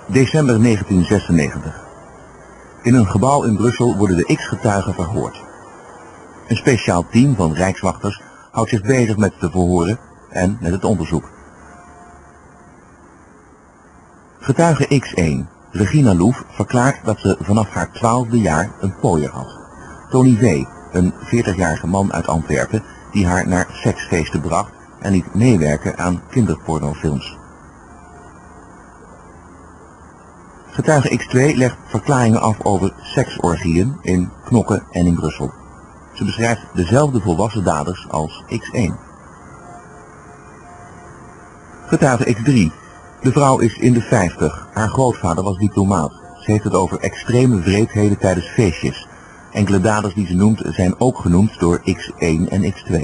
December 1996. In een gebouw in Brussel worden de X-getuigen verhoord. Een speciaal team van rijkswachters houdt zich bezig met de verhoren en met het onderzoek. Getuige X1, Regina Loef, verklaart dat ze vanaf haar 12e jaar een pooier had. Tony V., een 40-jarige man uit Antwerpen, die haar naar seksfeesten bracht en liet meewerken aan kinderpornofilms. Getuige X2 legt verklaringen af over seksorgieën in Knokke en in Brussel. Ze beschrijft dezelfde volwassen daders als X1. Getuige X3. De vrouw is in de 50. Haar grootvader was diplomaat. Ze heeft het over extreme wreedheden tijdens feestjes. Enkele daders die ze noemt zijn ook genoemd door X1 en X2.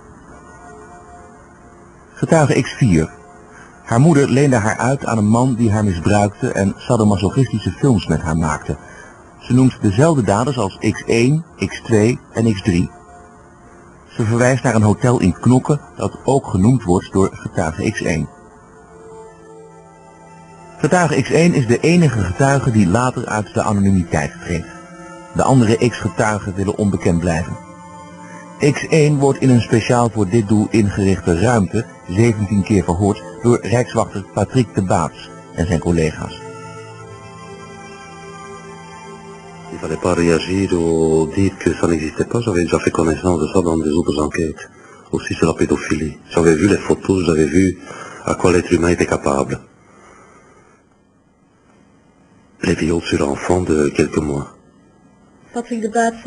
Getuige X4. Haar moeder leende haar uit aan een man die haar misbruikte en sadomasochistische films met haar maakte. Ze noemt dezelfde daders als X1, X2 en X3. Ze verwijst naar een hotel in Knokke dat ook genoemd wordt door getuige X1. Getuige X1 is de enige getuige die later uit de anonimiteit treedt. De andere X-getuigen willen onbekend blijven. X1 wordt in een speciaal voor dit doel ingerichte ruimte 17 keer verhoord door rijkswachter Patrick de Baats en zijn collega's. Il fallait pas réagir ou dire que ça n'existait pas. J'avais déjà fait connaissance de ça dans des autres enquêtes. Aussi sur la pédophilie. J'avais vu les photos, j'avais vu à quoi l'être humain était capable. Les viols sur enfants de quelques mois. Patrick de Baats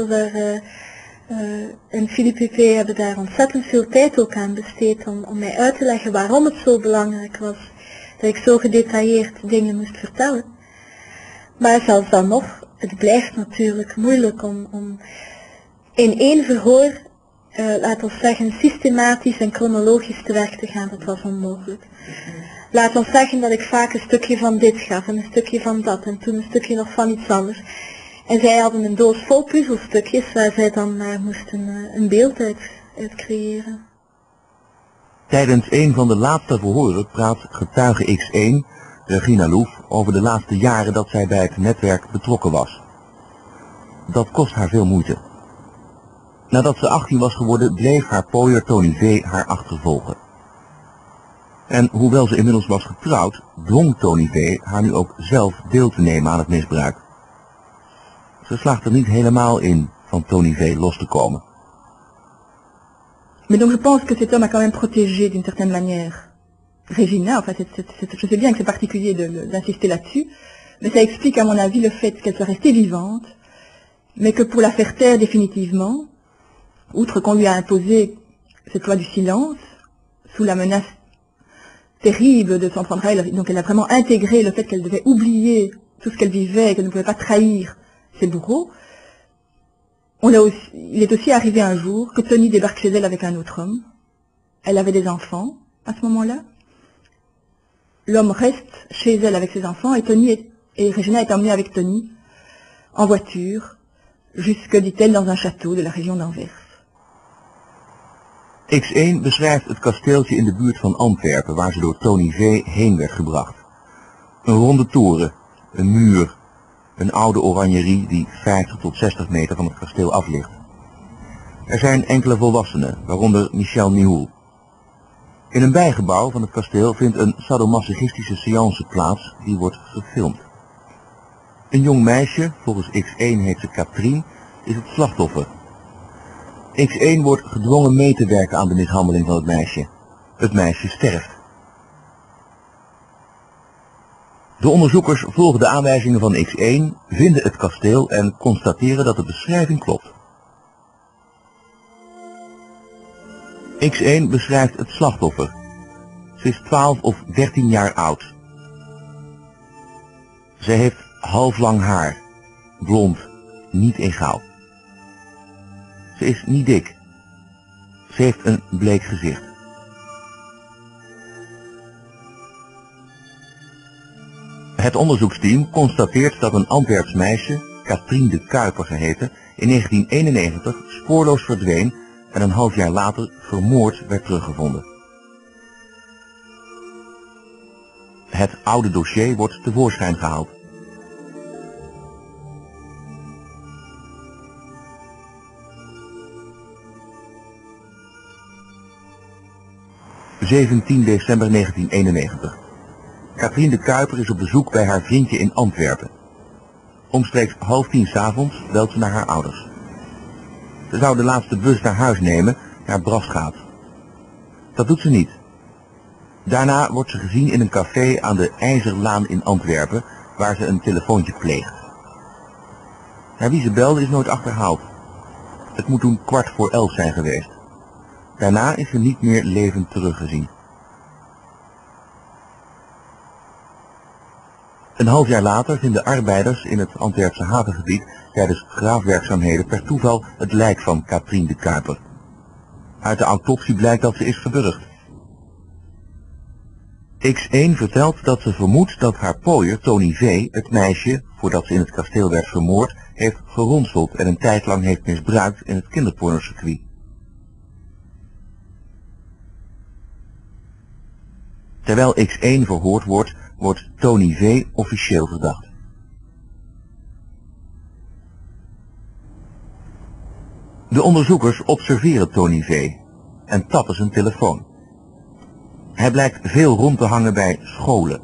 en Philippe P. hebben daar ontzettend veel tijd ook aan besteed om mij uit te leggen waarom het zo belangrijk was dat ik zo gedetailleerd dingen moest vertellen. Maar zelfs dan nog, het blijft natuurlijk moeilijk om in één verhoor, laten we zeggen, systematisch en chronologisch te werk te gaan. Dat was onmogelijk. Laat ons zeggen dat ik vaak een stukje van dit gaf en een stukje van dat en toen een stukje nog van iets anders. En zij hadden een doos vol puzzelstukjes waar zij dan maar moesten een beeld uit creëren. Tijdens een van de laatste verhoren praat getuige X1, Regina Loef, over de laatste jaren dat zij bij het netwerk betrokken was. Dat kost haar veel moeite. Nadat ze 18 was geworden, bleef haar pooier Tony V. haar achtervolgen. En hoewel ze inmiddels was getrouwd, dwong Tony V. haar nu ook zelf deel te nemen aan het misbruik. Ze slaagt er niet helemaal in van Tony V. los te komen. Mais donc je pense que cet homme a quand même protégé d'une certaine manière Regina, enfin je sais bien que c'est particulier d'insister là-dessus, mais ça explique à mon avis le fait qu'elle soit restée vivante, mais que pour la faire taire définitivement, outre qu'on lui a imposé cette loi du silence, sous la menace terrible de s'en prendre à elle, donc elle a vraiment intégré le fait qu'elle devait oublier tout ce qu'elle vivait et qu'elle ne pouvait pas trahir ses bourreaux. Il est aussi arrivé un jour que Tony débarque chez elle avec un autre homme. Elle avait des enfants à ce moment-là. L'homme reste chez elle avec ses enfants et Regina est emmenée avec Tony en voiture jusque, dit-elle, dans un château de la région d'Anvers. X1 beschrijft het kasteeltje in de buurt van Antwerpen waar ze door Tony V. heen werd gebracht. Een ronde toren, een muur, een oude oranjerie die 50 tot 60 meter van het kasteel af ligt. Er zijn enkele volwassenen, waaronder Michel Nihoul. In een bijgebouw van het kasteel vindt een sadomasochistische séance plaats die wordt gefilmd. Een jong meisje, volgens X1 heet ze Katrien, is het slachtoffer. X1 wordt gedwongen mee te werken aan de mishandeling van het meisje. Het meisje sterft. De onderzoekers volgen de aanwijzingen van X1, vinden het kasteel en constateren dat de beschrijving klopt. X1 beschrijft het slachtoffer. Ze is 12 of 13 jaar oud. Zij heeft halflang haar, blond, niet egaal. Ze is niet dik. Ze heeft een bleek gezicht. Het onderzoeksteam constateert dat een Antwerps meisje, Katrien de Kuiper geheten, in 1991 spoorloos verdween en een half jaar later vermoord werd teruggevonden. Het oude dossier wordt tevoorschijn gehaald. ...17 december 1991. Katrien de Kuiper is op bezoek bij haar vriendje in Antwerpen. Omstreeks 9:30 's avonds belt ze naar haar ouders. Ze zou de laatste bus naar huis nemen, naar Brasgaat. Dat doet ze niet. Daarna wordt ze gezien in een café aan de IJzerlaan in Antwerpen, waar ze een telefoontje pleegt. Naar wie ze belde is nooit achterhaald. Het moet toen 11:15 zijn geweest. Daarna is ze niet meer levend teruggezien. Een half jaar later vinden arbeiders in het Antwerpse havengebied tijdens graafwerkzaamheden per toeval het lijk van Katrien de Kuiper. Uit de autopsie blijkt dat ze is gewurgd. X1 vertelt dat ze vermoedt dat haar pooier Tony V. het meisje, voordat ze in het kasteel werd vermoord, heeft geronseld en een tijd lang heeft misbruikt in het kinderpornocircuit. Terwijl X1 verhoord wordt, wordt Tony V. officieel verdacht. De onderzoekers observeren Tony V. en tappen zijn telefoon. Hij blijkt veel rond te hangen bij scholen.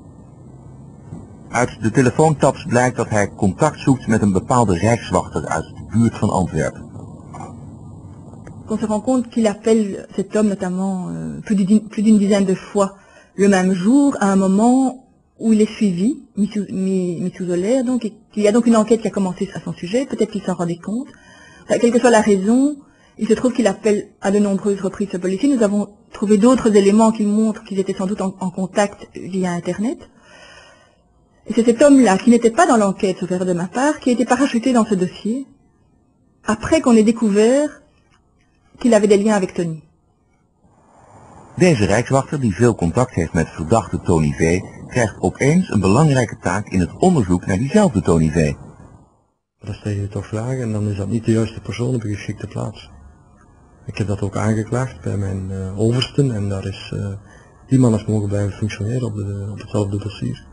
Uit de telefoontaps blijkt dat hij contact zoekt met een bepaalde rijkswachter uit de buurt van Antwerpen. On se rend compte qu'il appelle cet homme notamment plus d'une dizaine de fois le même jour, à un moment où il est suivi, mis sous alerte, donc, et qu'il y a donc une enquête qui a commencé à son sujet, peut-être qu'il s'en rendait compte. Enfin, quelle que soit la raison, il se trouve qu'il appelle à de nombreuses reprises ce policier. Nous avons trouvé d'autres éléments qui montrent qu'ils étaient sans doute en contact via Internet. Et c'est cet homme-là, qui n'était pas dans l'enquête, sauf erreur de ma part, qui a été parachuté dans ce dossier, après qu'on ait découvert qu'il avait des liens avec Tony. Deze rijkswachter, die veel contact heeft met verdachte Tony V, krijgt opeens een belangrijke taak in het onderzoek naar diezelfde Tony V. Dan stel je toch vragen en dan is dat niet de juiste persoon op de geschikte plaats. Ik heb dat ook aangeklaagd bij mijn oversten en daar is die man is mogen blijven functioneren op hetzelfde dossier.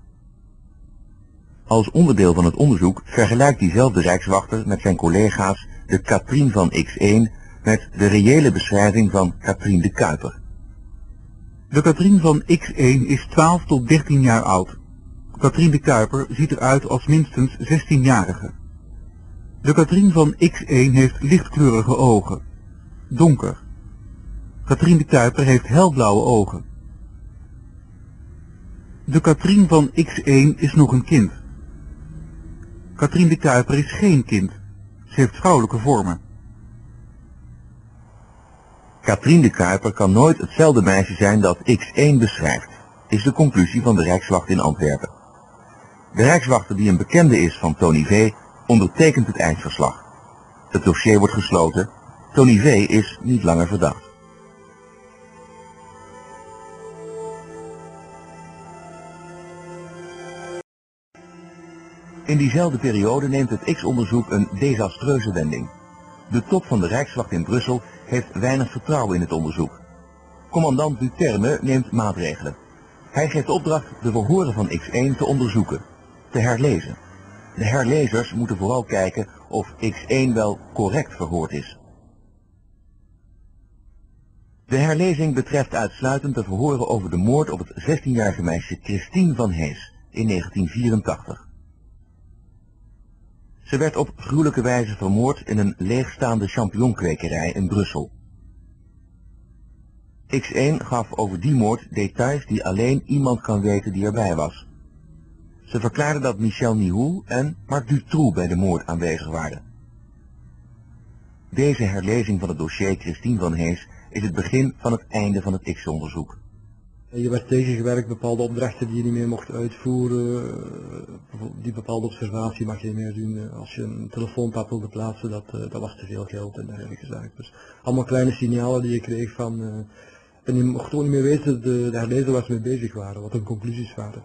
Als onderdeel van het onderzoek vergelijkt diezelfde rijkswachter met zijn collega's de Katrien van X1 met de reële beschrijving van Katrien de Kuiper. De Katrien van X1 is 12 tot 13 jaar oud. Katrien de Kuiper ziet eruit als minstens 16-jarige. De Katrien van X1 heeft lichtkleurige ogen. Donker. Katrien de Kuiper heeft helblauwe ogen. De Katrien van X1 is nog een kind. Katrien de Kuiper is geen kind. Ze heeft vrouwelijke vormen. Katrien de Kuiper kan nooit hetzelfde meisje zijn dat X1 beschrijft, is de conclusie van de Rijkswacht in Antwerpen. De Rijkswachter die een bekende is van Tony V. ondertekent het eindverslag. Het dossier wordt gesloten. Tony V. is niet langer verdacht. In diezelfde periode neemt het X-onderzoek een desastreuze wending. De top van de Rijkswacht in Brussel heeft weinig vertrouwen in het onderzoek. Commandant Duterme neemt maatregelen. Hij geeft opdracht de verhoren van X1 te onderzoeken, te herlezen. De herlezers moeten vooral kijken of X1 wel correct verhoord is. De herlezing betreft uitsluitend de verhoren over de moord op het 16-jarige meisje Christine van Hees in 1984. Ze werd op gruwelijke wijze vermoord in een leegstaande champignonkwekerij in Brussel. X1 gaf over die moord details die alleen iemand kan weten die erbij was. Ze verklaarde dat Michel Nihou en Marc Dutroux bij de moord aanwezig waren. Deze herlezing van het dossier Christine van Hees is het begin van het einde van het X-onderzoek. Je werd tegengewerkt, bepaalde opdrachten die je niet meer mocht uitvoeren, die bepaalde observatie mag je niet meer doen. Als je een telefoonpad wilde plaatsen, dat was te veel geld en dergelijke zaken. Dus allemaal kleine signalen die je kreeg van, en je mocht ook niet meer weten de herlezer waar ze mee bezig waren, wat hun conclusies waren.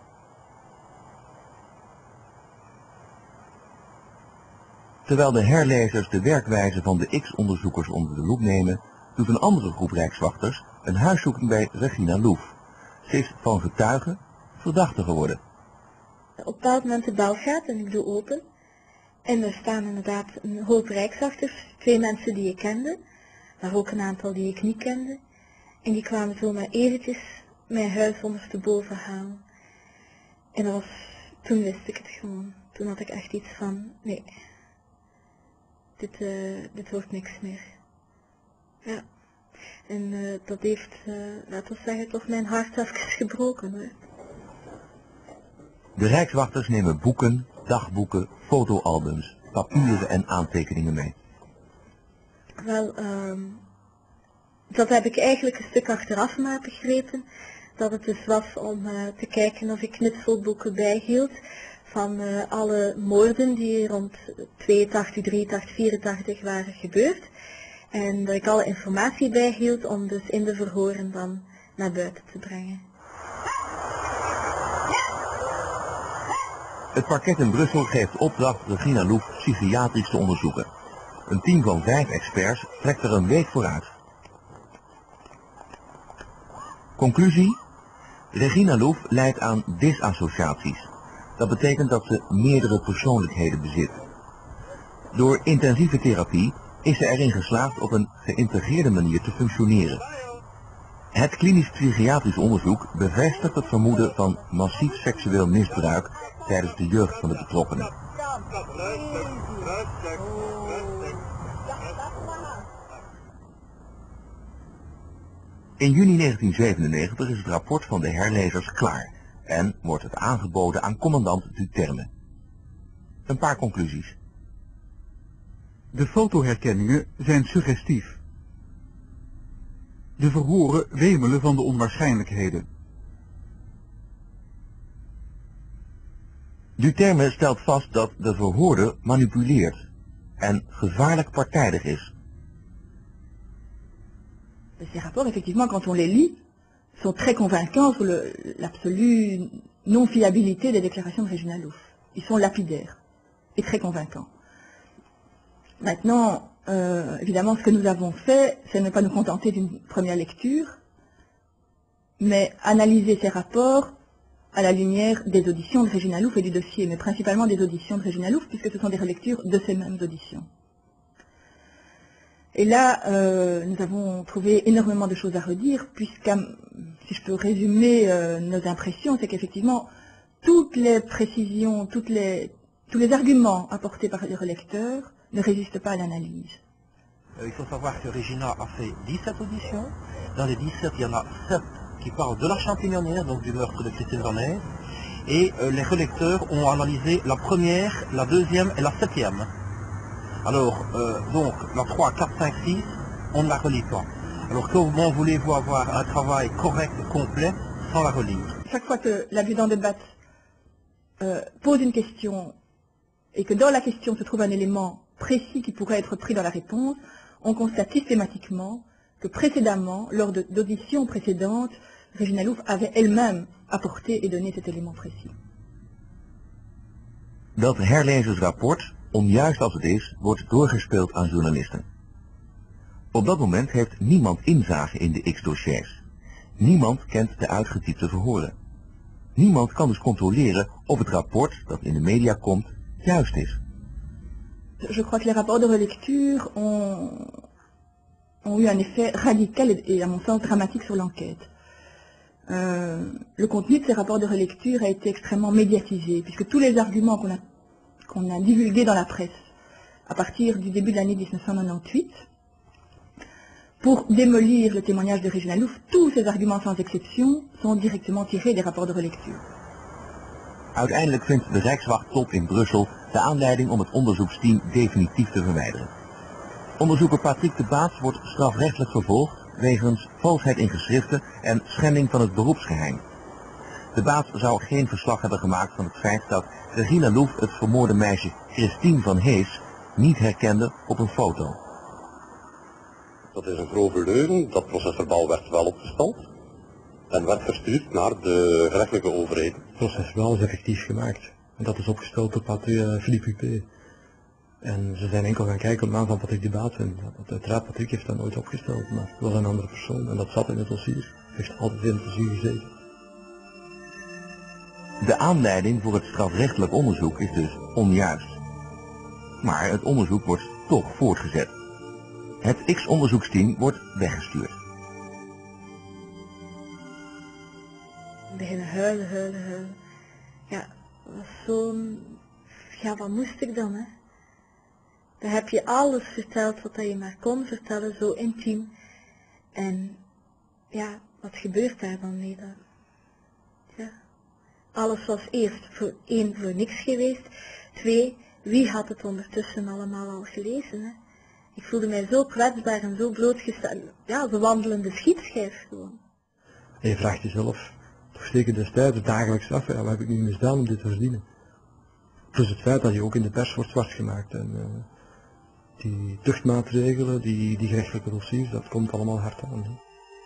Terwijl de herlezers de werkwijze van de X-onderzoekers onder de loep nemen, doet een andere groep rijkswachters een huiszoeking bij Regina Louf. Ze is van getuige, verdachte geworden. Op een bepaald moment de bel gaat en ik doe open. En er staan inderdaad een hoop rijkswachters, 2 mensen die ik kende, maar ook een aantal die ik niet kende. En die kwamen zo maar eventjes mijn huis ondersteboven halen. En dat was, toen wist ik het gewoon. Toen had ik echt iets van, nee, dit wordt niks meer. Ja. En dat heeft, laten we zeggen, toch mijn hart even gebroken. Hoor. De rijkswachters nemen boeken, dagboeken, fotoalbums, papieren en aantekeningen mee. Wel, dat heb ik eigenlijk een stuk achteraf maar begrepen. Dat het dus was om te kijken of ik knutselboeken bijhield van alle moorden die rond 82, 83, 84 waren gebeurd. En dat ik alle informatie bijhield om dus in de verhoren dan naar buiten te brengen. Het parket in Brussel geeft opdracht Regina Louf psychiatrisch te onderzoeken. Een team van 5 experts trekt er een week vooruit. Conclusie? Regina Louf lijdt aan disassociaties. Dat betekent dat ze meerdere persoonlijkheden bezit. Door intensieve therapie is ze erin geslaagd op een geïntegreerde manier te functioneren. Het klinisch psychiatrisch onderzoek bevestigt het vermoeden van massief seksueel misbruik tijdens de jeugd van de betrokkenen. In juni 1997 is het rapport van de herlezers klaar en wordt het aangeboden aan commandant Duterme. Een paar conclusies. De fotoherkenningen zijn suggestief. De verhoren wemelen van de onwaarschijnlijkheden. Duterme stelt vast dat de verhoorde manipuleert en gevaarlijk partijdig is. Ces rapports, effectivement, quand on les lit, sont très convaincants sur l'absolue non-fiabilité des déclarations de Regina Louf. Ils sont lapidaires et très convaincants. Maintenant, évidemment, ce que nous avons fait, c'est ne pas nous contenter d'une première lecture, mais analyser ces rapports à la lumière des auditions de Regina Louf et du dossier, mais principalement des auditions de Regina Louf, puisque ce sont des relectures de ces mêmes auditions. Et là, nous avons trouvé énormément de choses à redire, puisque, si je peux résumer nos impressions, c'est qu'effectivement, toutes les précisions, tous les arguments apportés par les relecteurs ne résistent pas à l'analyse. Il faut savoir que Regina a fait 17 auditions. Dans les 17, il y en a 7 qui parlent de la champignonnière, donc du meurtre de Christine Vanner. Et les relecteurs ont analysé la première, la deuxième et la 7e. Alors, donc, la 3, 4, 5, 6, on ne la relit pas. Alors, comment voulez-vous avoir un travail correct, complet, sans la relire? Chaque fois que l'adjudant de BAT pose une question, et que dans la question se trouve un élément précis qui pourrait être pris dans la réponse, on constate systématiquement que précédemment, lors d'auditions précédentes, Regina Louf avait elle-même apporté et donné cet élément précis. Dat herlezersrapport, onjuist als het is, wordt doorgespeeld aan journalisten. Op dat moment heeft niemand inzage in de X-dossiers. Niemand kent de uitgetypte verhoren. Niemand kan dus controleren of het rapport dat in de media komt juist is. Je crois que les rapports de relecture ont eu un effet radical et à mon sens dramatique sur l'enquête. Le contenu de ces rapports de relecture a été extrêmement médiatisé, puisque tous les arguments qu'on a divulgués dans la presse à partir du début de l'année 1998, pour démolir le témoignage de Regina Louf, tous ces arguments sans exception sont directement tirés des rapports de relecture. Uiteindelijk vindt de Rijkswachttop in Brussel de aanleiding om het onderzoeksteam definitief te verwijderen. Onderzoeker Patrick de Baats wordt strafrechtelijk vervolgd wegens valsheid in geschriften en schending van het beroepsgeheim. De Baats zou geen verslag hebben gemaakt van het feit dat Regina Louf het vermoorde meisje Christine van Hees niet herkende op een foto. Dat is een grove leugen. Dat procesverbaal werd wel opgesteld en werd verstuurd naar de gerechtelijke overheden. Het procesverbaal is effectief gemaakt. En dat is opgesteld door Philippe Huppé. En ze zijn enkel gaan kijken op naam van Patrick de Baats. En uiteraard, Patrick heeft dat nooit opgesteld, maar het was een andere persoon. En dat zat in het dossier. Heeft altijd in het dossier gezeten. De aanleiding voor het strafrechtelijk onderzoek is dus onjuist. Maar het onderzoek wordt toch voortgezet. Het X-onderzoeksteam wordt weggestuurd. Beginnen huilen. Ja, dat was zo'n... Ja, wat moest ik dan, hè? Dan heb je alles verteld wat je maar kon vertellen, zo intiem. En ja, wat gebeurt daar dan mee? Ja. Alles was eerst voor niks geweest. 2, wie had het ondertussen allemaal al gelezen, hè? Ik voelde mij zo kwetsbaar en zo blootgesteld. Ja, als een wandelende schietschijf gewoon. En je vraagt jezelf, toch zeker destijds dagelijks af, ja, wat heb ik nu misdaan om dit te verdienen? Plus het feit dat je ook in de pers wordt zwart gemaakt. En die tuchtmaatregelen, die gerechtelijke dossiers, dat komt allemaal hard aan. Hè?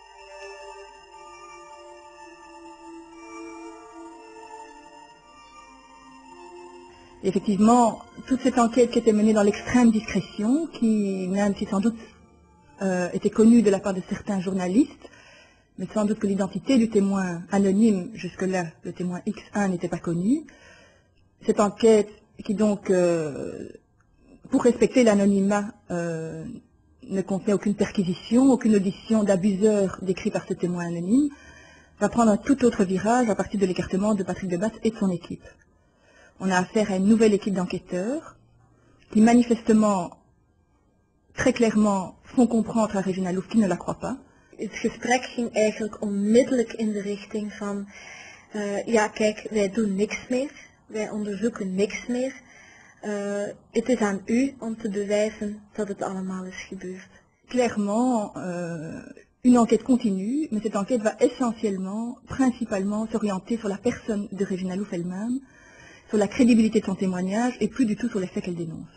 Effectivement, toute cette enquête qui était menée dans l'extrême discrétion, qui même si sans doute était connue de la part de certains journalistes, mais sans doute que l'identité du témoin anonyme, jusque-là, le témoin X1 n'était pas connu. Cette enquête qui donc, pour respecter l'anonymat, ne contenait aucune perquisition, aucune audition d'abuseurs décrits par ce témoin anonyme, va prendre un tout autre virage à partir de l'écartement de Patrick Debasse et de son équipe. On a affaire à une nouvelle équipe d'enquêteurs qui manifestement, très clairement, font comprendre à Regina Louf qui ne la croit pas. Het gesprek ging eigenlijk onmiddellijk in de richting van, ja kijk, wij doen niks meer, wij onderzoeken niks meer. Het is aan u om te bewijzen dat het allemaal is gebeurd. Clairement, une enquête continue, mais cette enquête va essentiellement, principalement, s'orienter sur la personne de Regina Louf elle-même, sur la crédibilité de son témoignage et plus du tout sur les faits qu'elle dénonce.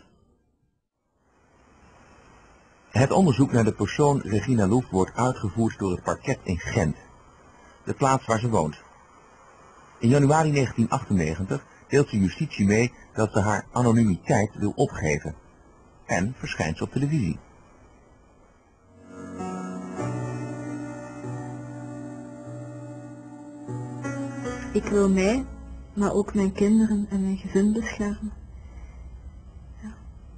Het onderzoek naar de persoon Regina Louf wordt uitgevoerd door het parket in Gent, de plaats waar ze woont. In januari 1998 deelt ze justitie mee dat ze haar anonimiteit wil opgeven en verschijnt ze op televisie. Ik wil mij, maar ook mijn kinderen en mijn gezin beschermen. Ja.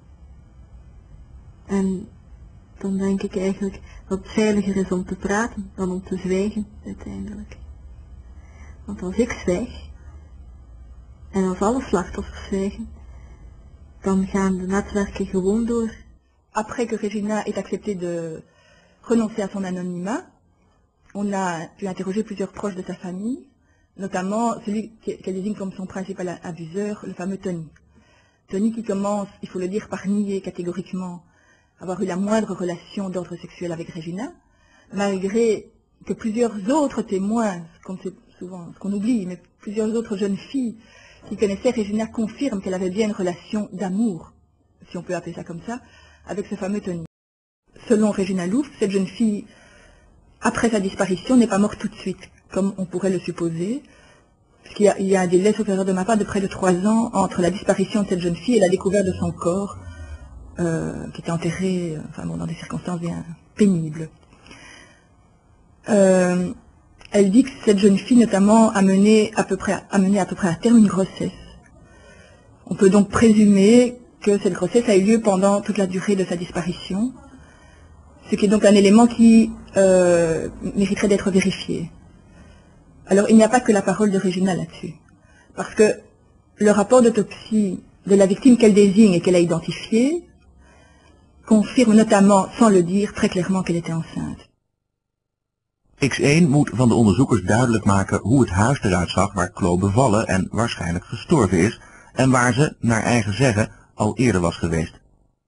En dan denk ik eigenlijk dat het veiliger is om te praten dan om te zwijgen uiteindelijk. Want als ik zwijg, en als alle slachtoffers zwijgen, dan gaan de netwerken gewoon door. Après que Regina ait accepté de renoncer à son anonymat, on a pu interroger plusieurs proches de sa famille, notamment celui qu'elle désigne comme son principal abuseur, le fameux Tony. Tony qui commence, il faut le dire, par nier catégoriquement avoir eu la moindre relation d'ordre sexuel avec Regina, malgré que plusieurs autres témoins, comme c'est souvent ce qu'on oublie, mais plusieurs autres jeunes filles qui connaissaient Regina confirment qu'elle avait bien une relation d'amour, si on peut appeler ça comme ça, avec ce fameux Tony. Selon Regina Louf, cette jeune fille, après sa disparition, n'est pas morte tout de suite, comme on pourrait le supposer, puisqu'il y a un délai, sauf erreur de ma part, de près de 3 ans entre la disparition de cette jeune fille et la découverte de son corps, qui était enterré, enfin bon, dans des circonstances bien pénibles. Elle dit que cette jeune fille, notamment, a mené à peu près à terme une grossesse. On peut donc présumer que cette grossesse a eu lieu pendant toute la durée de sa disparition, ce qui est donc un élément qui mériterait d'être vérifié. Alors, il n'y a pas que la parole de Regina là-dessus, parce que le rapport d'autopsie de la victime qu'elle désigne et qu'elle a identifiée confirme notamment, sans le dire, très clairement qu'elle était enceinte. X1 moet van de onderzoekers duidelijk maken hoe het huis eruit zag waar Clo bevallen en waarschijnlijk gestorven is en waar ze, naar eigen zeggen, al eerder was geweest.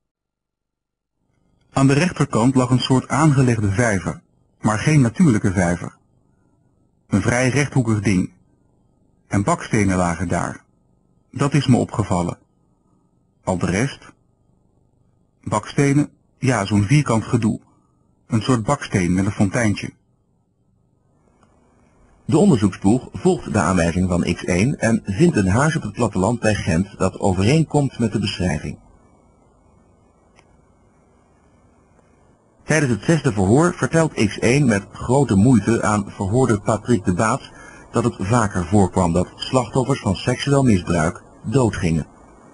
Aan de rechterkant lag een soort aangelegde vijver, maar geen natuurlijke vijver. Een vrij rechthoekig ding. En bakstenen lagen daar. Dat is me opgevallen. Al de rest? Bakstenen? Ja, zo'n vierkant gedoe. Een soort baksteen met een fonteintje. De onderzoeksploeg volgt de aanwijzing van X1 en vindt een huis op het platteland bij Gent dat overeenkomt met de beschrijving. Tijdens het 6e verhoor vertelt X1 met grote moeite aan verhoorder Patrick Debasse dat het vaker voorkwam dat slachtoffers van seksueel misbruik doodgingen.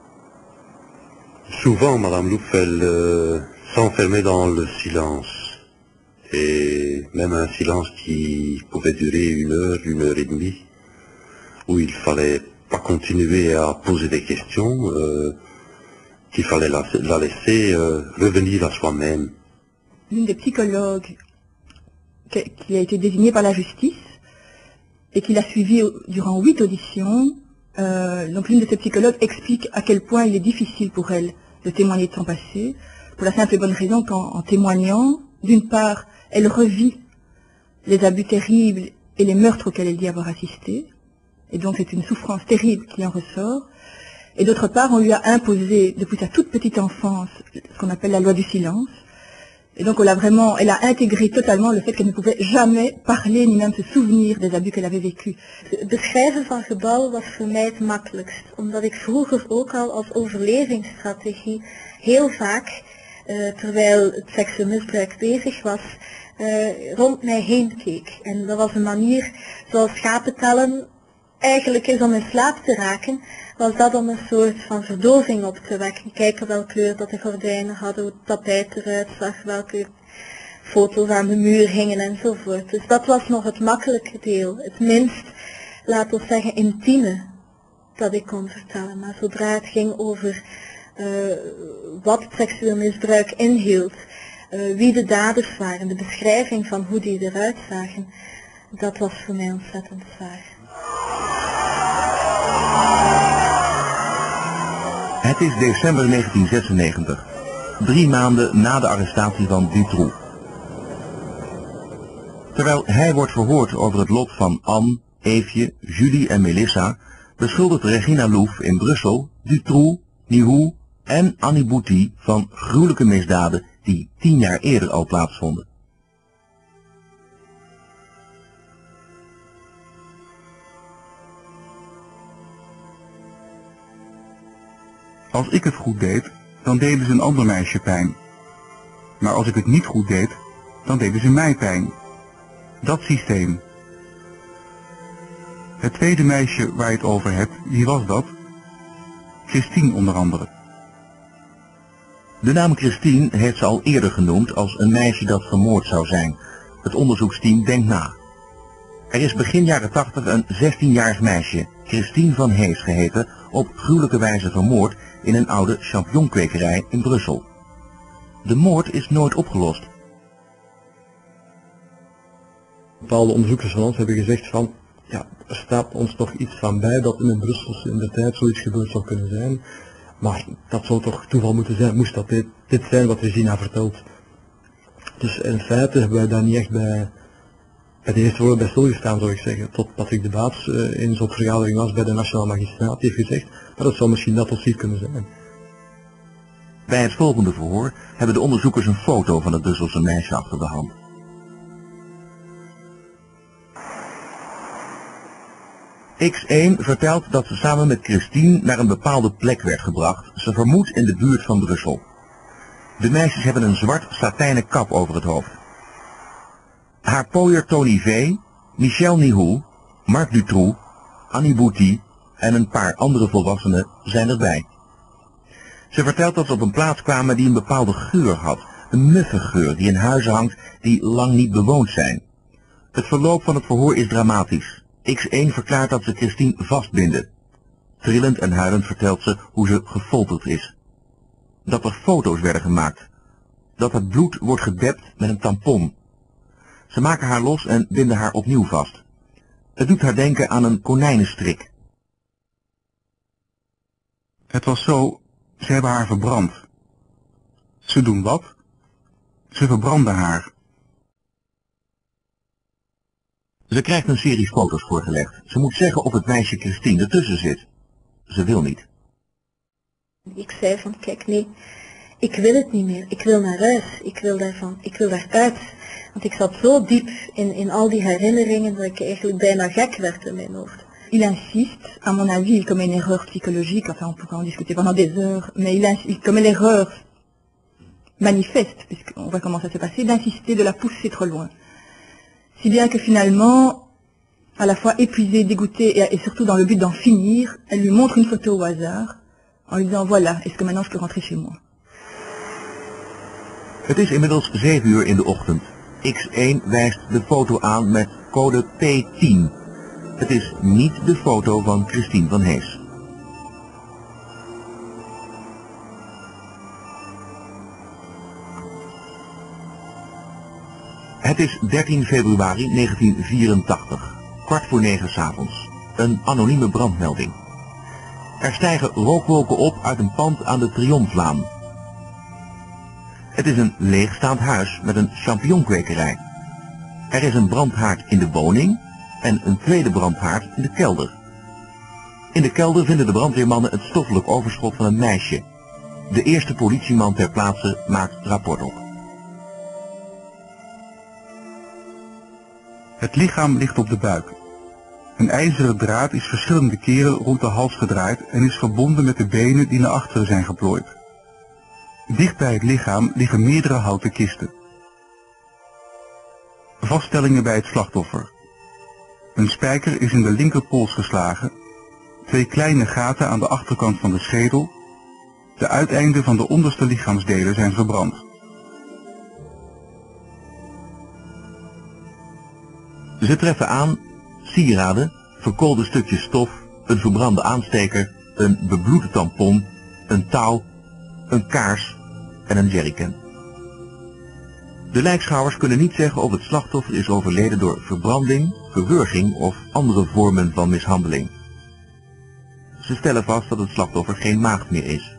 Souvent, Madame Louf, elle s'enfermait dans le silence. Et même un silence qui pouvait durer 1 heure et demie, où il fallait pas continuer à poser des questions, qu'il fallait la laisser revenir à soi-même. L'une des psychologues qui a été désignée par la justice et qui l'a suivie durant 8 auditions, donc l'une de ces psychologues explique à quel point il est difficile pour elle de témoigner de son passé, pour la simple et bonne raison qu'en témoignant, d'une part, elle revit les abus terribles et les meurtres auxquels elle dit avoir assisté, et donc c'est une souffrance terrible qui en ressort, et d'autre part, on lui a imposé, depuis sa toute petite enfance, ce qu'on appelle la loi du silence, et donc elle a intégré totalement le fait qu'elle ne pouvait jamais parler, ni même se souvenir des abus qu'elle avait vécus. Beschrijven van gebouwen was voor mij het makkelijkst, omdat ik vroeger ook al als overlevingsstrategie heel vaak, terwijl het seksueel misbruik bezig was, rond mij heen keek. En dat was een manier, zoals schapen tellen eigenlijk is om in slaap te raken, was dat om een soort van verdoving op te wekken. Kijken welke kleur dat de gordijnen hadden, hoe het tapijt eruit zag, welke foto's aan de muur hingen enzovoort. Dus dat was nog het makkelijke deel, het minst, laten we zeggen, intieme dat ik kon vertellen. Maar zodra het ging over wat seksueel misbruik inhield, wie de daders waren, de beschrijving van hoe die eruit zagen, dat was voor mij ontzettend zwaar. Het is december 1996, 3 maanden na de arrestatie van Dutroux. Terwijl hij wordt verhoord over het lot van Anne, Eefje, Julie en Melissa, beschuldigt Regina Louf in Brussel Dutroux, Nihou en Annie Bouty van gruwelijke misdaden die 10 jaar eerder al plaatsvonden. Als ik het goed deed, dan deden ze een ander meisje pijn. Maar als ik het niet goed deed, dan deden ze mij pijn. Dat systeem. Het tweede meisje waar je het over hebt, wie was dat? Christine onder andere. De naam Christine heeft ze al eerder genoemd als een meisje dat vermoord zou zijn. Het onderzoeksteam denkt na. Er is begin jaren 80 een 16-jarig meisje, Christine van Hees geheten, op gruwelijke wijze vermoord in een oude champignonkwekerij in Brussel. De moord is nooit opgelost. Bepaalde onderzoekers van ons hebben gezegd van, ja, er staat ons toch iets van bij dat in Brussel in de tijd zoiets gebeurd zou kunnen zijn. Maar dat zou toch toeval moeten zijn, moest dat dit zijn wat Regina vertelt. Dus in feite hebben wij daar niet echt bij de eerste woorden bij stilgestaan, zou ik zeggen. Tot Patrick de Baats in zo'n vergadering was bij de Nationale Magistraat, die heeft gezegd, maar dat zou misschien dat hier kunnen zijn. Bij het volgende verhoor hebben de onderzoekers een foto van het Brusselse meisje achter de hand. X1 vertelt dat ze samen met Christine naar een bepaalde plek werd gebracht, ze vermoedt in de buurt van Brussel. De meisjes hebben een zwart satijnen kap over het hoofd. Haar pooier Tony V, Michel Nihou, Marc Dutroux, Annie Bouty en een paar andere volwassenen zijn erbij. Ze vertelt dat ze op een plaats kwamen die een bepaalde geur had, een muffe geur die in huizen hangt die lang niet bewoond zijn. Het verloop van het verhoor is dramatisch. X1 verklaart dat ze Christine vastbinden. Trillend en huilend vertelt ze hoe ze gefolterd is. Dat er foto's werden gemaakt. Dat het bloed wordt gedept met een tampon. Ze maken haar los en binden haar opnieuw vast. Het doet haar denken aan een konijnenstrik. Het was zo, ze hebben haar verbrand. Ze doen wat? Ze verbranden haar. Ze krijgt een serie foto's voorgelegd. Ze moet zeggen of het meisje Christine ertussen zit. Ze wil niet. Ik zei van, kijk nee, ik wil het niet meer. Ik wil naar huis. Ik wil daaruit. Want ik zat zo diep in al die herinneringen dat ik eigenlijk bijna gek werd in mijn hoofd. Il insiste, à mon avis, il commet une erreur psychologique, enfin on pourrait en discuter pendant des heures, mais il commet l'erreur manifeste, puisqu'on voit comment ça s'est passé, d'insister, de la pousser trop loin. Si bien que finalement, à la fois épuisée, dégoûtée et surtout dans le but d'en finir, elle lui montre une photo au hasard en lui disant voilà, est-ce que maintenant je peux rentrer chez moi? Het is inmiddels 7 uur in de ochtend. X1 wijst de foto aan met code P10. Het is niet de foto van Christine van Hees. Het is 13 februari 1984, 8:45 s'avonds. Een anonieme brandmelding. Er stijgen rookwolken op uit een pand aan de Triomflaan. Het is een leegstaand huis met een champignonkwekerij. Er is een brandhaard in de woning en een tweede brandhaard in de kelder. In de kelder vinden de brandweermannen het stoffelijk overschot van een meisje. De eerste politieman ter plaatse maakt rapport op. Het lichaam ligt op de buik. Een ijzeren draad is verschillende keren rond de hals gedraaid en is verbonden met de benen die naar achteren zijn geplooid. Dicht bij het lichaam liggen meerdere houten kisten. Vaststellingen bij het slachtoffer. Een spijker is in de linkerpols geslagen, 2 kleine gaten aan de achterkant van de schedel, de uiteinden van de onderste lichaamsdelen zijn verbrand. Ze treffen aan sieraden, verkoolde stukjes stof, een verbrande aansteker, een bebloede tampon, een touw, een kaars en een jerrycan. De lijkschouwers kunnen niet zeggen of het slachtoffer is overleden door verbranding, verwurging of andere vormen van mishandeling. Ze stellen vast dat het slachtoffer geen maagd meer is.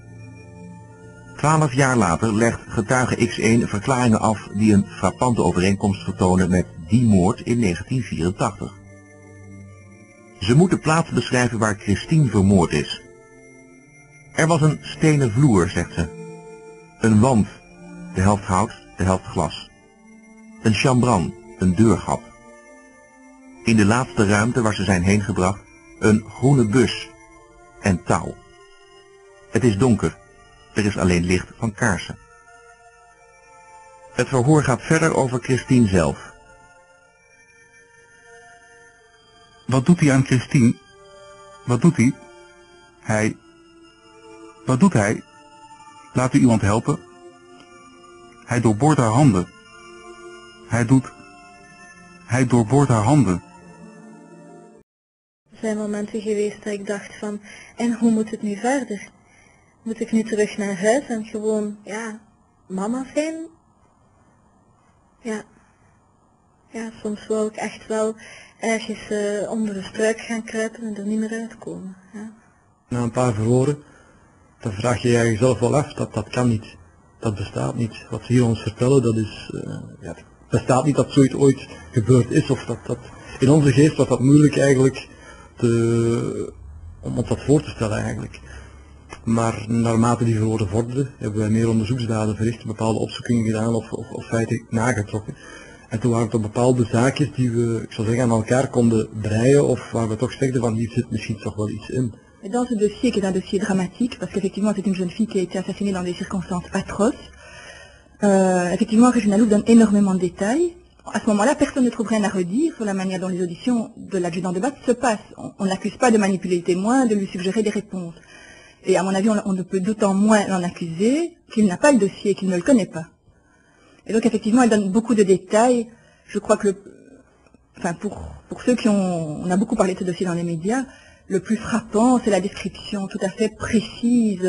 12 jaar later legt getuige X1 verklaringen af die een frappante overeenkomst vertonen met die moord in 1984. Ze moet de plaats beschrijven waar Christine vermoord is. Er was een stenen vloer, zegt ze. Een wand, de helft hout, de helft glas. Een chambran, een deurgat. In de laatste ruimte waar ze zijn heen gebracht, een groene bus en touw. Het is donker, er is alleen licht van kaarsen. Het verhoor gaat verder over Christine zelf. Wat doet hij aan Christine? Wat doet hij? Wat doet hij? Laat u iemand helpen? Hij doorboort haar handen. Hij doorboort haar handen. Er zijn momenten geweest dat ik dacht van, en hoe moet het nu verder? Moet ik nu terug naar huis en gewoon, ja, mama zijn? Ja. Ja, soms wou ik echt wel ergens onder de struik gaan kruipen en er niet meer uitkomen. Ja. Na een paar verhoren, dan vraag je jezelf wel af, dat kan niet. Dat bestaat niet. Wat ze hier ons vertellen, dat is, ja, het bestaat niet dat zoiets ooit gebeurd is, of dat in onze geest was dat moeilijk eigenlijk om ons dat voor te stellen eigenlijk. Maar naarmate die verhoren vorderden, hebben wij meer onderzoeksdaden verricht, bepaalde opzoekingen gedaan of feiten nagetrokken. En toen waren het op bepaalde zaakjes die we, ik zou zeggen, aan elkaar konden breien, of waar we toch zegden van hier zit misschien toch wel iets in. Dans ce dossier, qui est un dossier dramatique, parce qu'effectivement c'est une jeune fille qui a été assassinée dans des circonstances atroces, effectivement Regina Louf donne énormément de détails. À ce moment-là, personne ne trouve rien à redire sur la manière dont les auditions de l'adjudant de Batz se passent. On n'accuse pas de manipuler le témoin, de lui suggérer des réponses. Et à mon avis, on ne peut d'autant moins l'en accuser qu'il n'a pas le dossier, qu'il ne le connaît pas. Et donc effectivement, elle donne beaucoup de détails. Je crois que, pour ceux qui ont, on a beaucoup parlé de ce dossier dans les médias, le plus frappant, c'est la description tout à fait précise,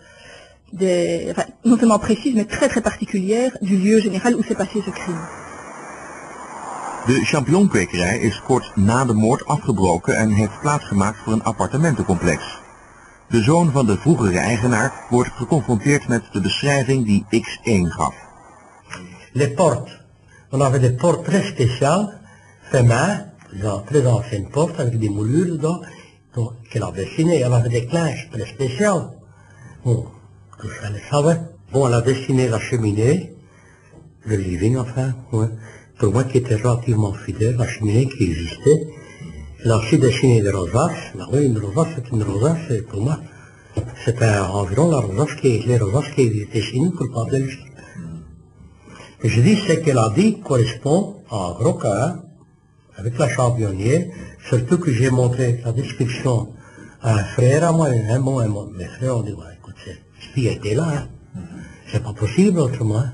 non seulement précise, mais très très particulière du lieu général où s'est passé ce crime. De champignonkwekerij is kort na de moord afgebroken en heeft plaatsgemaakt voor een appartementencomplex. De zoon van de vroegere eigenaar wordt geconfronteerd met de beschrijving die X1 gaf. Les portes. On avait des portes très spéciales, fait main, très anciennes portes avec des moulures dedans, qu'elle avait dessinées. Elle avait des clinches très spéciales. Bon, tout ça, elle savait. Bon, elle a dessiné la cheminée, le living, enfin, ouais. Pour moi qui était relativement fidèle, la cheminée qui existait. Elle a aussi dessiné des rosaces. Ben oui, une rosace, c'est une rosace, et pour moi, c'était environ les rosaces qui étaient dessinées pour le pantalon. Je dis, ce qu'elle a dit correspond en gros cas avec la championnière, surtout que j'ai montré la description à un frère à moi, mes frères ont dit, ouais, écoute, cette fille était là, hein. C'est pas possible autrement.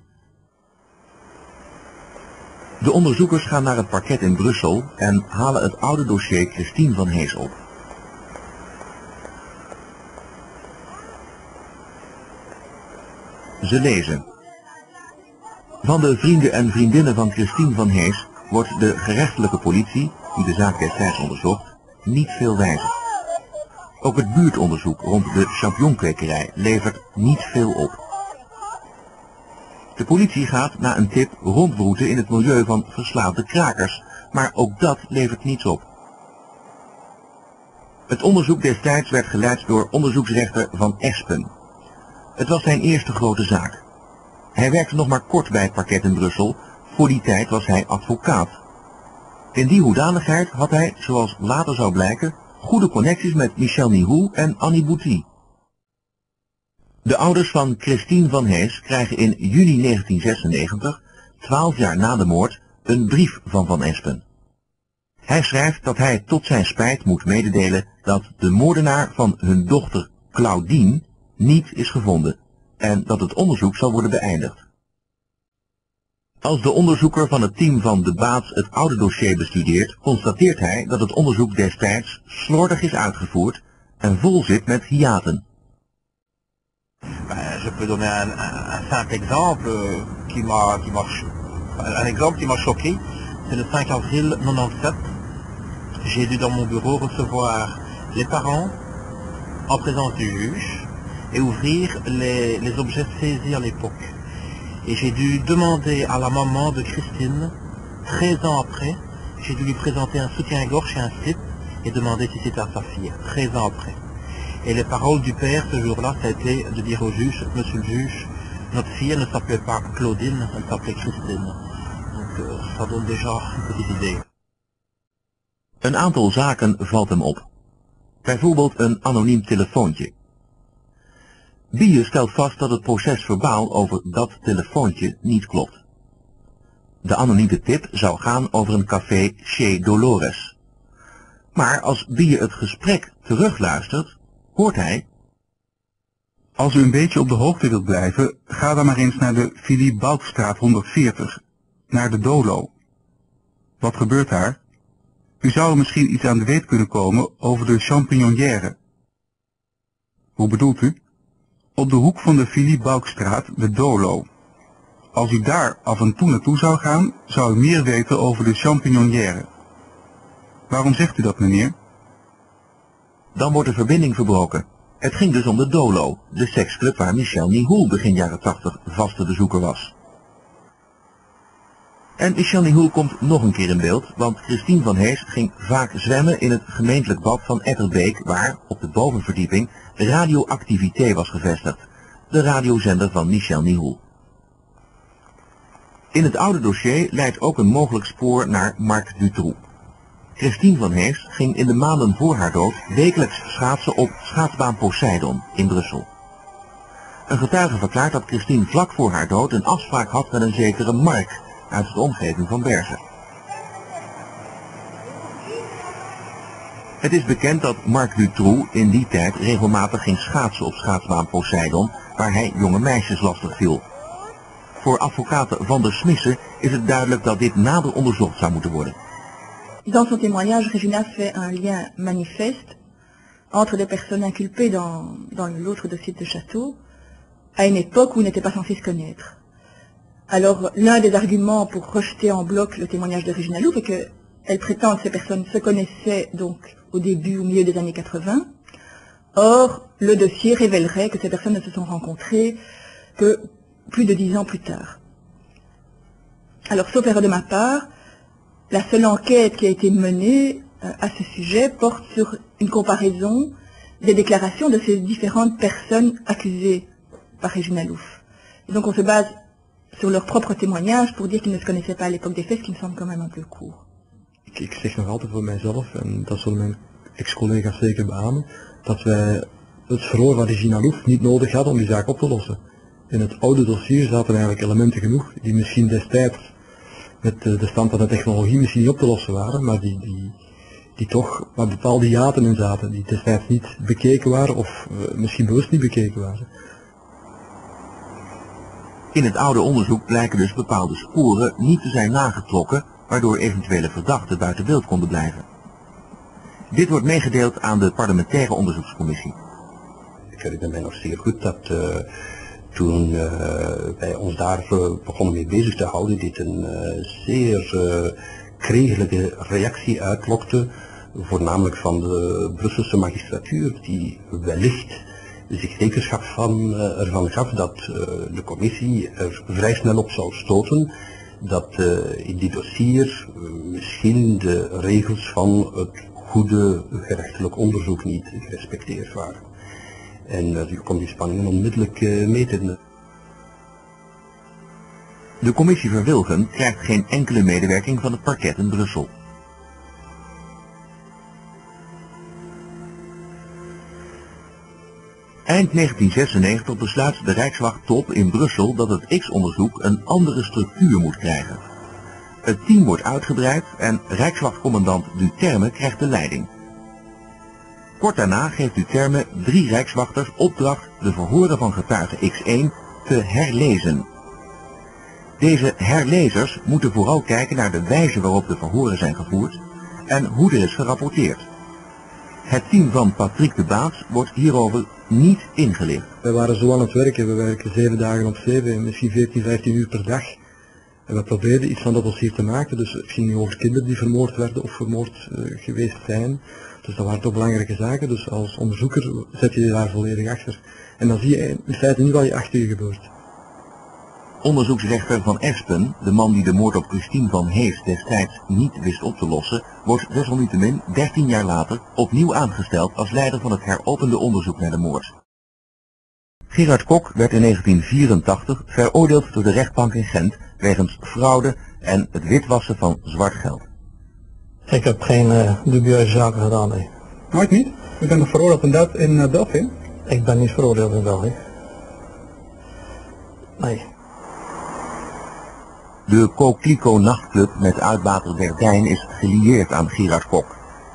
De onderzoekers gaan naar het parket in Brussel en halen het oude dossier Christine van Hees op. Ze lezen. Van de vrienden en vriendinnen van Christine van Hees wordt de gerechtelijke politie, die de zaak destijds onderzocht, niet veel wijzer. Ook het buurtonderzoek rond de champignonkwekerij levert niet veel op. De politie gaat na een tip rondbroeten in het milieu van verslaafde krakers, maar ook dat levert niets op. Het onderzoek destijds werd geleid door onderzoeksrechter Van Espen. Het was zijn eerste grote zaak. Hij werkte nog maar kort bij het parket in Brussel, voor die tijd was hij advocaat. In die hoedanigheid had hij, zoals later zou blijken, goede connecties met Michel Nihoul en Annie Bouty. De ouders van Christine van Hees krijgen in juni 1996, 12 jaar na de moord, een brief van Van Espen. Hij schrijft dat hij tot zijn spijt moet mededelen dat de moordenaar van hun dochter Claudine niet is gevonden en dat het onderzoek zal worden beëindigd. Als de onderzoeker van het team van de Baats het oude dossier bestudeert, constateert hij dat het onderzoek destijds slordig is uitgevoerd en vol zit met hiaten. Je peux donner un simple exemple qui m'a choqué. C'est le 5 avril 1997. J'ai dû dans mon bureau recevoir les parents en présence du juge et ouvrir les objets saisis à l'époque. Et j'ai dû demander à la maman de Christine, 13 ans après, j'ai dû lui présenter un soutien-gorge et un slip et demander si c'était à sa fille, 13 ans après. Et les paroles du père ce jour-là, ça a été de dire au juge, monsieur le juge, notre fille elle ne s'appelait pas Claudine, elle s'appelait Christine. Donc ça donne déjà une petite idée. Een aantal zaken valt hem op. Bijvoorbeeld een anoniem telefoontje. Bie stelt vast dat het procesverbaal over dat telefoontje niet klopt. De anonieme tip zou gaan over een café Chez Dolores. Maar als Bie het gesprek terugluistert, hoort hij: Als u een beetje op de hoogte wilt blijven, ga dan maar eens naar de Philippe Boukstraat 140, naar de Dolo. Wat gebeurt daar? U zou er misschien iets aan de weet kunnen komen over de Champignonnière. Hoe bedoelt u? Op de hoek van de Philippe Boukstraat, de Dolo. Als u daar af en toe naartoe zou gaan, zou u meer weten over de Champignonnière. Waarom zegt u dat, meneer? Dan wordt de verbinding verbroken. Het ging dus om de Dolo, de seksclub waar Michel Nihoul begin jaren 80 vaste bezoeker was. En Michel Nihoul komt nog een keer in beeld, want Christine van Hees ging vaak zwemmen in het gemeentelijk bad van Etterbeek, waar, op de bovenverdieping, Radioactivité was gevestigd, de radiozender van Michel Nihoul. In het oude dossier leidt ook een mogelijk spoor naar Marc Dutroux. Christine van Hees ging in de maanden voor haar dood wekelijks schaatsen op schaatsbaan Poseidon in Brussel. Een getuige verklaart dat Christine vlak voor haar dood een afspraak had met een zekere Marc uit de omgeving van Bergen. Het is bekend dat Marc Dutroux in die tijd regelmatig ging schaatsen op schaatsbaan Poseidon, waar hij jonge meisjes lastig viel. Voor advocaat Van der Smissen is het duidelijk dat dit nader onderzocht zou moeten worden. Dans son témoignage, Regina fait un lien manifeste entre les personnes inculpées dans l'autre dossier de Château à une époque où ils n'étaient pas censés se connaître. Alors, l'un des arguments pour rejeter en bloc le témoignage de Regina Louf est qu'elle prétend que ces personnes se connaissaient donc au début, au milieu des années 80. Or, le dossier révélerait que ces personnes ne se sont rencontrées que plus de 10 ans plus tard. Alors, sauf erreur de ma part, la seule enquête qui a été menée à ce sujet porte sur une comparaison des déclarations de ces différentes personnes accusées par Regina Louf. Et donc on se base sur leur propre témoignage pour dire qu'ils ne se connaissaient pas à l'époque des faits, ce qui me semble quand même un peu court. Ik zeg nog altijd voor mijzelf, en dat zullen mijn ex-collega's zeker beamen, dat wij het verhoor van Regina Louf niet nodig hadden om die zaak op te lossen. In het oude dossier zaten eigenlijk elementen genoeg die misschien destijds met de stand van de technologie misschien niet op te lossen waren, maar die toch waar bepaalde hiaten in zaten, die destijds niet bekeken waren of misschien bewust niet bekeken waren. In het oude onderzoek blijken dus bepaalde sporen niet te zijn nagetrokken, waardoor eventuele verdachten buiten beeld konden blijven. Dit wordt meegedeeld aan de parlementaire onderzoekscommissie. Ik herinner mij nog zeer goed dat toen wij ons daar begonnen mee bezig te houden, dit een zeer kregelige reactie uitlokte, voornamelijk van de Brusselse magistratuur, die wellicht zich rekenschap ervan gaf dat de commissie er vrij snel op zou stoten dat in dit dossier misschien de regels van het goede gerechtelijk onderzoek niet gerespecteerd waren. En u kon die spanningen onmiddellijk meten. De commissie Verwilgen krijgt geen enkele medewerking van het parket in Brussel. Eind 1996 besluit de Rijkswachttop in Brussel dat het X-onderzoek een andere structuur moet krijgen. Het team wordt uitgebreid en Rijkswachtcommandant Duterme krijgt de leiding. Kort daarna geeft Duterme 3 rijkswachters opdracht de verhoren van getuige X1 te herlezen. Deze herlezers moeten vooral kijken naar de wijze waarop de verhoren zijn gevoerd en hoe er is gerapporteerd. Het team van Patrick de Baats wordt hierover niet ingelicht. Wij waren zo aan het werken, we werken 7 dagen op 7, misschien 14, 15 uur per dag. En we probeerden iets van dat dossier te maken, dus het ging niet over kinderen die vermoord werden of vermoord geweest zijn. Dus dat waren toch belangrijke zaken, dus als onderzoeker zet je je daar volledig achter. En dan zie je in feite niet wat je achter je gebeurt. Onderzoeksrechter Van Espen, de man die de moord op Christine van Hees destijds niet wist op te lossen, wordt desalniettemin 13 jaar later opnieuw aangesteld als leider van het heropende onderzoek naar de moord. Gerard Kok werd in 1984 veroordeeld door de rechtbank in Gent wegens fraude en het witwassen van zwart geld. Ik heb geen dubieuze zaken gedaan, nee. Nooit niet? U bent nog veroordeeld in België? Ik ben niet veroordeeld in België. Nee. De Coquelicot nachtclub met uitbater Verdijn is gelieerd aan Gerard Kok.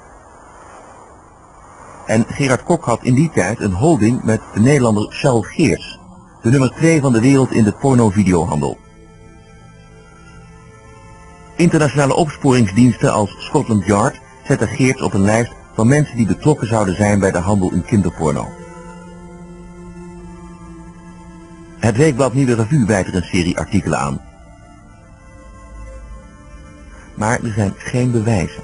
En Gerard Kok had in die tijd een holding met de Nederlander Charles Geerts, de nummer 2 van de wereld in de porno-videohandel. Internationale opsporingsdiensten als Scotland Yard zetten Geerts op een lijst van mensen die betrokken zouden zijn bij de handel in kinderporno. Het weekblad Nieuwe Revue wijdt er een serie artikelen aan. Maar er zijn geen bewijzen.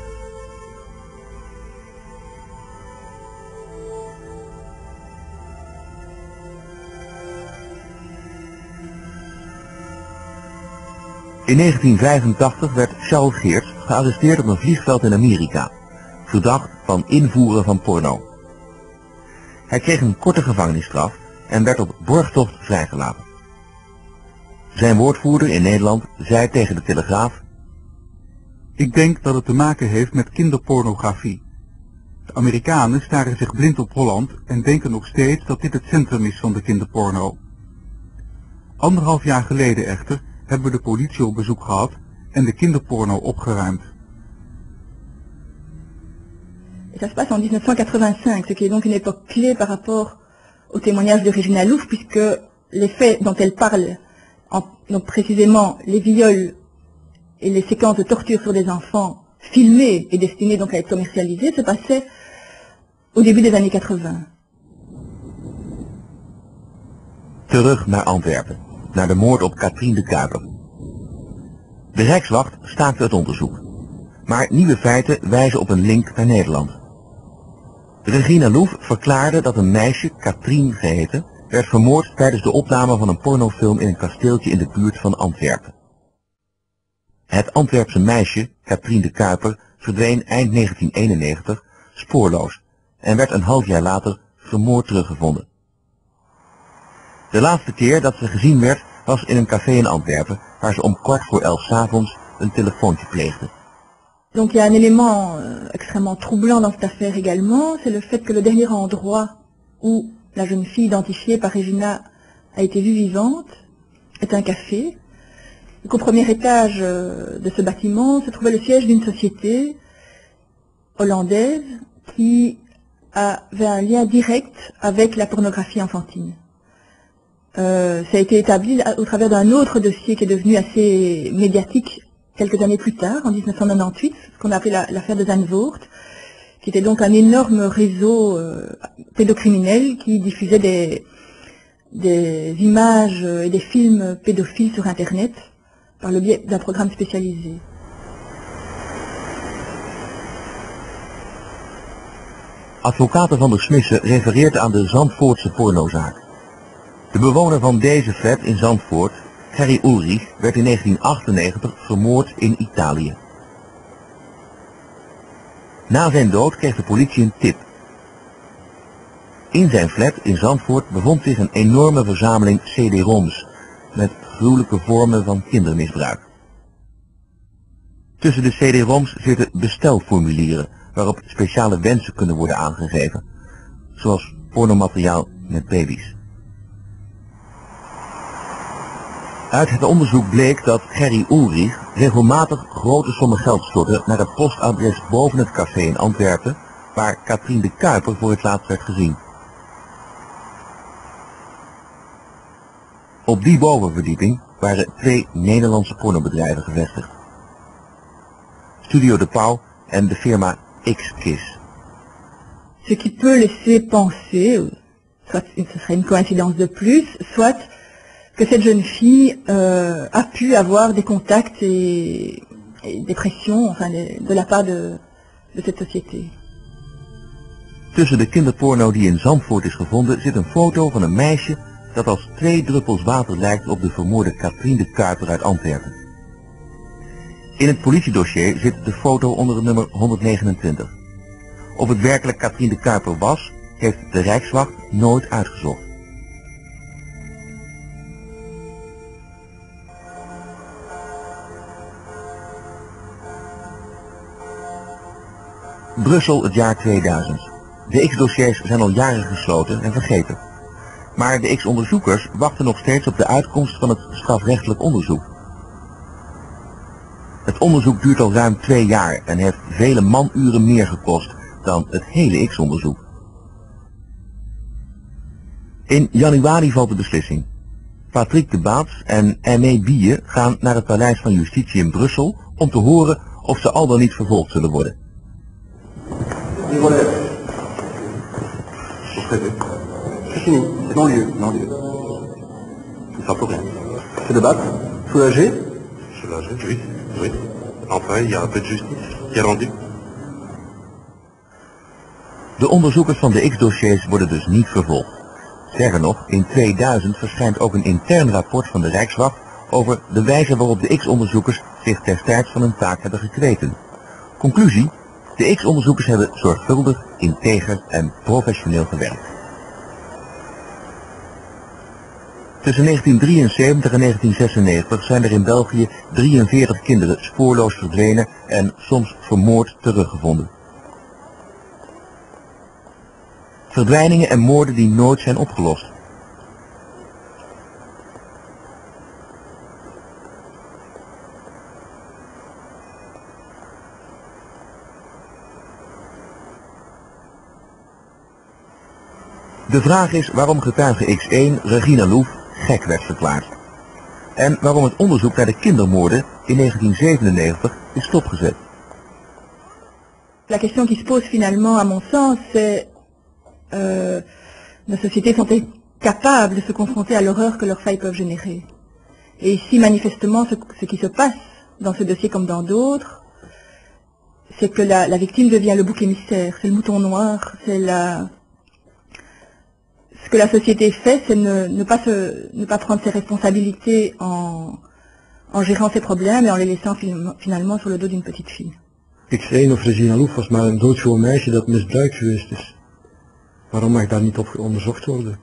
In 1985 werd Charles Geerts gearresteerd op een vliegveld in Amerika, verdacht van invoeren van porno. Hij kreeg een korte gevangenisstraf en werd op borgtocht vrijgelaten. Zijn woordvoerder in Nederland zei tegen de Telegraaf: Ik denk dat het te maken heeft met kinderpornografie. De Amerikanen staren zich blind op Holland en denken nog steeds dat dit het centrum is van de kinderporno. 1,5 jaar geleden echter hebben we de politie op bezoek gehad en de kinderporno opgeruimd. Et ça se passe en 1985, ce qui est donc une époque clé par rapport au témoignage de Regina Louf, puisque les faits dont elle parle, donc précisément les viols et les séquences de torture sur des enfants filmées et destinées donc à être commercialisées, se passaient au début des années 80. Terug naar Antwerpen, naar de moord op Katrien de Kuiper. De Rijkswacht staakte het onderzoek, maar nieuwe feiten wijzen op een link naar Nederland. Regina Louf verklaarde dat een meisje, Katrien geheten, werd vermoord tijdens de opname van een pornofilm in een kasteeltje in de buurt van Antwerpen. Het Antwerpse meisje, Katrien de Kuiper, verdween eind 1991 spoorloos en werd een half jaar later vermoord teruggevonden. De laatste keer dat ze gezien werd was in een café in Antwerpen, waar ze om 11:15 's avonds een telefoontje pleegde. Donc il y a un élément extrêmement troublant dans cette affaire également, c'est le fait que le dernier endroit où la jeune fille identifiée par Regina a été vue vivante est un café. Donc, au premier étage de ce bâtiment se trouvait le siège d'une société hollandaise qui avait un lien direct avec la pornographie enfantine. Ça a été établi au travers d'un autre dossier qui est devenu assez médiatique quelques années plus tard, en 1998, ce qu'on a appelé l'affaire de Zandvoort, qui était donc un énorme réseau pédocriminel qui diffusait des images et des films pédophiles sur Internet par le biais d'un programme spécialisé. Advocaten van der Smisse refereert aan de Zandvoortse pornozaak. De bewoner van deze flat in Zandvoort, Gerry Ulrich, werd in 1998 vermoord in Italië. Na zijn dood kreeg de politie een tip. In zijn flat in Zandvoort bevond zich een enorme verzameling CD-ROMs met gruwelijke vormen van kindermisbruik. Tussen de CD-ROMs zitten bestelformulieren waarop speciale wensen kunnen worden aangegeven, zoals pornomateriaal met baby's. Uit het onderzoek bleek dat Gerry Ulrich regelmatig grote sommen geld stortte naar het postadres boven het café in Antwerpen, waar Katrien de Kuiper voor het laatst werd gezien. Op die bovenverdieping waren 2 Nederlandse pornobedrijven gevestigd. Studio De Pauw en de firma X-Kiss. Ce qui peut laisser penser, soit ce serait une coïncidence de plus, soit que cette jeune fille a pu avoir des contacts et des pressions, enfin, de la part de cette société. Tussen de kinderporno die in Zandvoort is gevonden zit een foto van een meisje dat als 2 druppels water lijkt op de vermoorde Katrien de Kuiper uit Antwerpen. In het politiedossier zit de foto onder het nummer 129. Of het werkelijk Katrien de Kuiper was, heeft de Rijkswacht nooit uitgezocht. Brussel het jaar 2000. De X-dossiers zijn al jaren gesloten en vergeten. Maar de X-onderzoekers wachten nog steeds op de uitkomst van het strafrechtelijk onderzoek. Het onderzoek duurt al ruim 2 jaar en heeft vele manuren meer gekost dan het hele X-onderzoek. In januari valt de beslissing. Patrick de Baats en Aimé Bille gaan naar het Paleis van Justitie in Brussel om te horen of ze al dan niet vervolgd zullen worden. C'est fini, c'est non-lieu, non-lieu. Il sera pour rien. C'est de battre, soulagé? Soulagé, oui, oui. Enfin, il y a un peu de justice qui est rendue. De onderzoekers van de X-dossiers worden dus niet vervolgd. Sterker nog, in 2000 verschijnt ook een intern rapport van de Rijkswacht over de wijze waarop de X-onderzoekers zich destijds van hun taak hebben gekweten. Conclusie: de X-onderzoekers hebben zorgvuldig, integer en professioneel gewerkt. Tussen 1973 en 1996 zijn er in België 43 kinderen spoorloos verdwenen en soms vermoord teruggevonden. Verdwijningen en moorden die nooit zijn opgelost. De vraag is waarom getuige X1 Regina Loef gek werd verklaard. En waarom het onderzoek naar de kindermoorden in 1997 is stopgezet. La question qui se pose finalement, à mon sens, c'est nos sociétés sont-elles capables de se confronter à l'horreur que leurs failles peuvent générer? Et ici, manifestement, ce qui se passe dans ce dossier comme dans d'autres, c'est que la victime devient le bouc émissaire, c'est le mouton noir, c'est ce que la société fait, c'est ne pas prendre ses responsabilités en gérant ses problèmes et en les laissant finalement sur le dos d'une petite fille. X1 of Regina Loef was maar een doodgewoon meisje dat misbruikt geweest is. Waarom mag daar niet op onderzocht worden?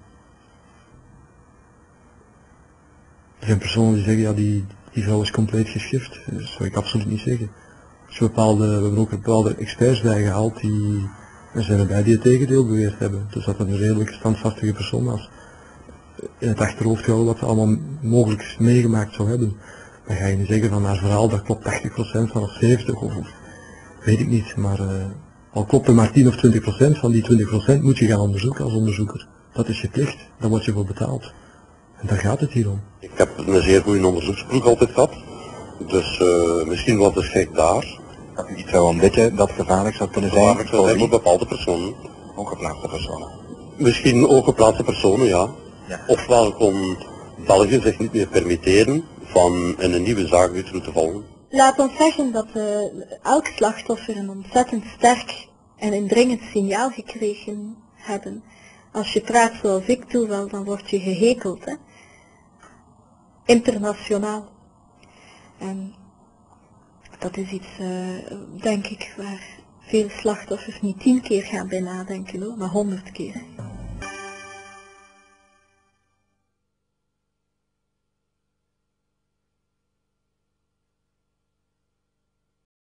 Er zijn personen die zeggen, ja, die vrouw is compleet geschift. Dat zou ik absoluut niet zeggen. We hebben ook bepaalde experts bijgehaald die zijn erbij die het tegendeel beweerd hebben. Dus dat het een redelijk standvastige persoon was. In het achterhoofd gehouden wat ze allemaal mogelijk meegemaakt zou hebben. Dan ga je niet zeggen van haar verhaal dat klopt 80% van of 70% of weet ik niet, maar al klopt er maar 10 of 20% van die 20% moet je gaan onderzoeken als onderzoeker. Dat is je plicht, daar word je voor betaald. En daar gaat het hier om. Ik heb een zeer goede onderzoeksploeg altijd gehad, dus misschien was de schrik daar. Dat u iets zou ontdekken dat gevaarlijk zou kunnen zijn Gevaarlijk zou zijn voor bepaalde personen. ongeplaatste personen. Misschien ook geplaatste personen, ja. Ja. Ofwel kon België zich niet meer permitteren van in een nieuwe zaak weer terug te vallen. Laat ons zeggen dat elk slachtoffer een ontzettend sterk en indringend signaal gekregen hebben. Als je praat zoals ik doe, wel, dan word je gehekeld, hè. Internationaal. En dat is iets, denk ik, waar veel slachtoffers niet 10 keer gaan bij nadenken hoor, maar 100 keer.